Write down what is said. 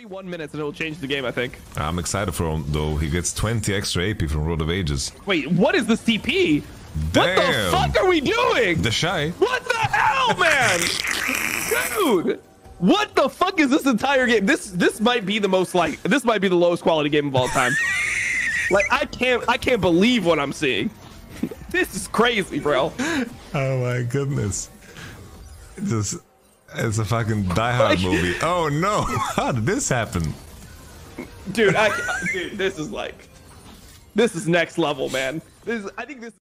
31 minutes and it'll change the game, I think. I'm excited for him, though. He gets 20 extra AP from Road of Ages. Wait, what is the CP? Damn. What the fuck are we doing? The Shy. What the hell, man? Dude, what the fuck is this entire game? This might be the most this might be the lowest quality game of all time. Like I can't believe what I'm seeing. This is crazy, bro. Oh my goodness. It's a fucking Die Hard movie. Oh no. How did this happen? Dude, dude, this is next level, man. I think this